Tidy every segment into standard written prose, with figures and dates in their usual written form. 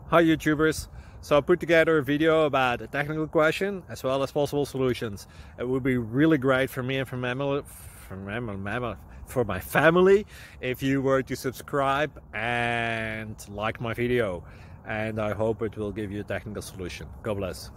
Hi YouTubers! So I put together a video about a technical question as well as possible solutions. It would be really great for me and for my family if you were to subscribe and like my video, and I hope it will give you a technical solution. God bless.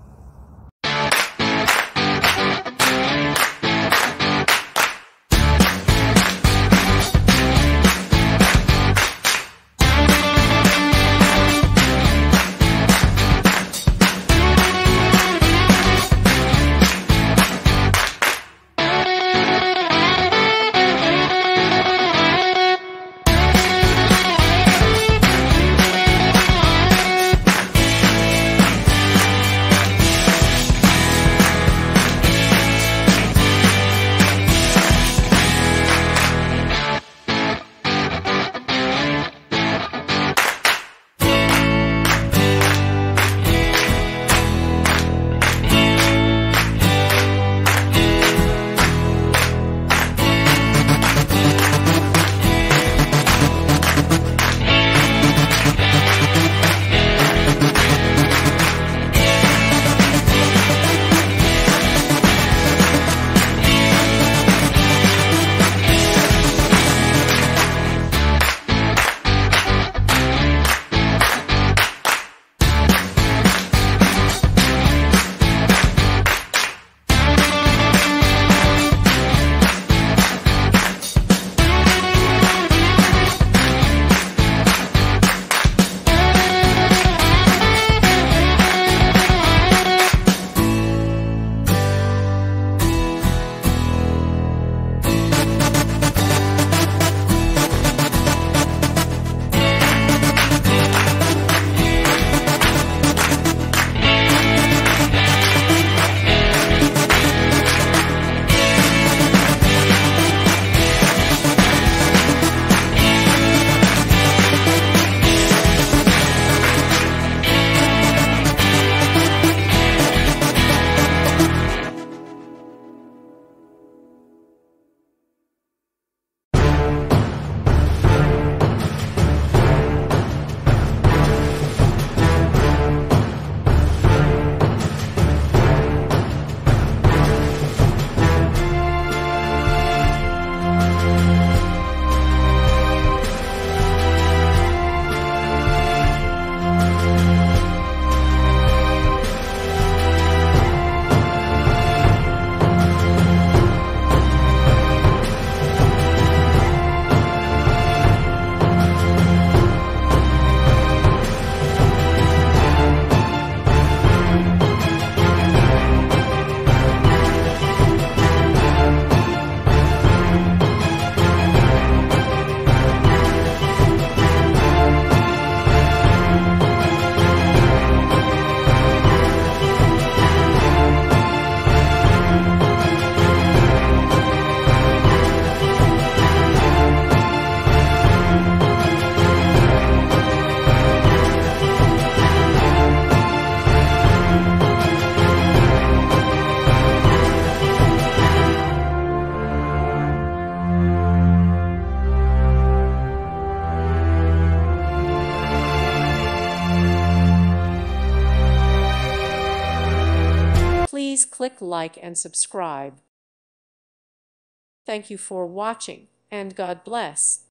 Please click like and subscribe. Thank you for watching, and God bless.